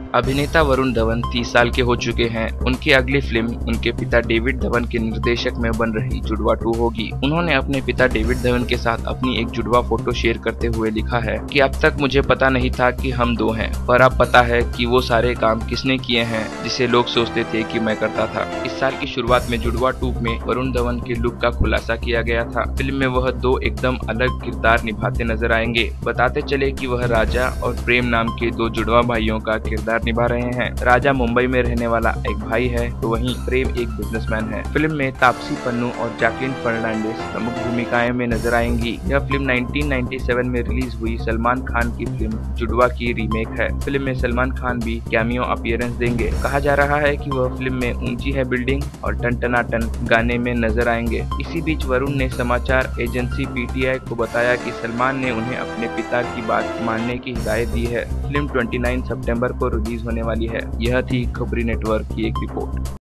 अभिनेता वरुण धवन 30 साल के हो चुके हैं। उनकी अगली फिल्म उनके पिता डेविड धवन के निर्देशक में बन रही जुड़वा 2 होगी। उन्होंने अपने पिता डेविड धवन के साथ अपनी एक जुड़वा फोटो शेयर करते हुए लिखा है कि अब तक मुझे पता नहीं था कि हम 2 हैं, पर अब पता है कि वो सारे काम किसने किए हैं जिसे लोग सोचते थे कि मैं करता था। इस साल की शुरुआत में जुड़वा 2 में वरुण धवन के लुक का खुलासा किया गया था। फिल्म में वह 2 एकदम अलग किरदार निभाते नजर आएंगे। बताते चले कि वह राजा और प्रेम नाम के 2 जुड़वा भाइयों का किरदार निभा रहे हैं। राजा मुंबई में रहने वाला एक भाई है तो वहीं प्रेम एक बिजनेसमैन है। फिल्म में तापसी, पन्नू और जैकलिन फर्नांडिस प्रमुख भूमिकाएं में नजर आएंगी। यह फिल्म 1997 में रिलीज हुई सलमान खान की फिल्म जुड़वा की रीमेक है। फिल्म में सलमान खान भी कैमियो अपीयरेंस देंगे। कहा जा रहा है कि वह फिल्म में ऊंची है बिल्डिंग और टन गाने में नजर आएंगे। इसी बीच वरुण ने समाचार एजेंसी पीटीआई को बताया कि सलमान ने उन्हें अपने पिता की बात मानने की हिदायत दी है। फिल्म 29 सितंबर को रिलीज होने वाली है। यह थी खबरी नेटवर्क की एक रिपोर्ट।